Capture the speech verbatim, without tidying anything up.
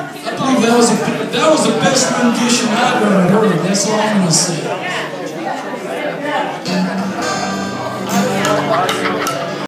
I believe that was a, that was the best rendition I've ever heard. That's all I'm gonna say.